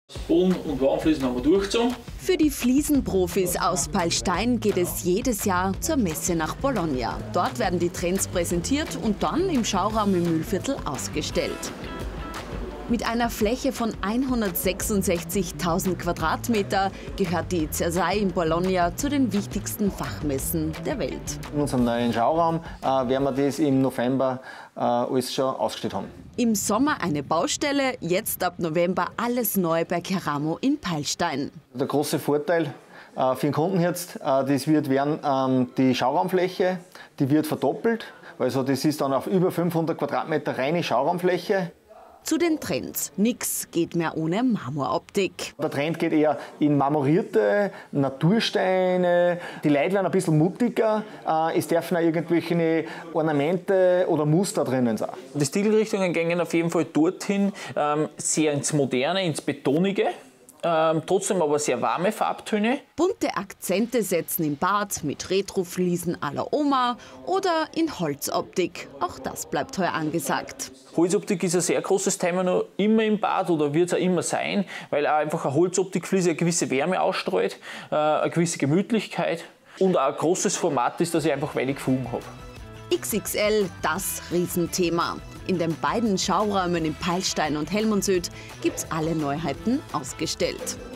Boden- und Wandfliesen haben wir durchgezogen. Für die Fliesenprofis aus Peilstein geht es jedes Jahr zur Messe nach Bologna. Dort werden die Trends präsentiert und dann im Schauraum im Mühlviertel ausgestellt. Mit einer Fläche von 166.000 Quadratmeter gehört die CERSAI in Bologna zu den wichtigsten Fachmessen der Welt. In unserem neuen Schauraum werden wir das im November alles schon ausgestellt haben. Im Sommer eine Baustelle, jetzt ab November alles neu bei Keramo in Peilstein. Der große Vorteil für den Kunden jetzt, das wird werden die Schauraumfläche, die wird verdoppelt. Also das ist dann auf über 500 Quadratmeter reine Schauraumfläche. Zu den Trends. Nix geht mehr ohne Marmoroptik. Der Trend geht eher in marmorierte Natursteine. Die Leute werden ein bisschen mutiger. Es dürfen auch irgendwelche Ornamente oder Muster drinnen sein. Die Stilrichtungen gehen auf jeden Fall dorthin, sehr ins Moderne, ins Betonige. Trotzdem aber sehr warme Farbtöne. Bunte Akzente setzen im Bad mit Retrofliesen à la Oma oder in Holzoptik. Auch das bleibt heuer angesagt. Holzoptik ist ein sehr großes Thema noch immer im Bad oder wird es auch immer sein, weil auch einfach eine Holzoptikfliese eine gewisse Wärme ausstrahlt, eine gewisse Gemütlichkeit und auch ein großes Format ist, dass ich einfach wenig Fugen habe. XXL, das Riesenthema. In den beiden Schauräumen in Peilstein und Hellmundsöd gibt's alle Neuheiten ausgestellt.